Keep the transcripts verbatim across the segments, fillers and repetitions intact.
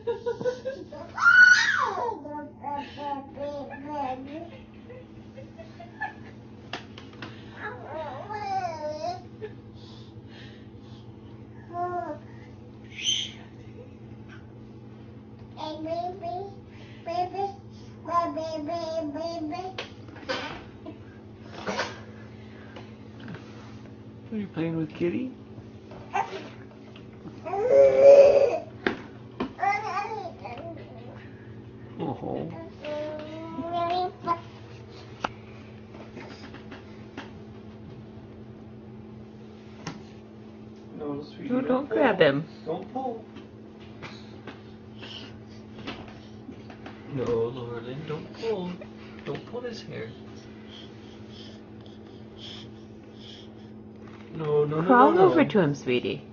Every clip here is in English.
Are you playing with Kitty? Oh. No, sweetie, No, don't, don't pull. grab him. Don't pull. No, Laurelyn, don't pull. Don't pull his hair. No, no, no, Crawl no, no. over to him, sweetie.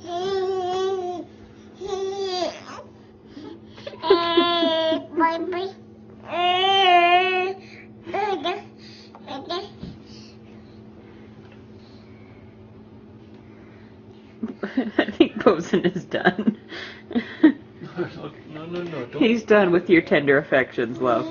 I think posing is done. No, no, no. Don't. He's done with your tender affections, love.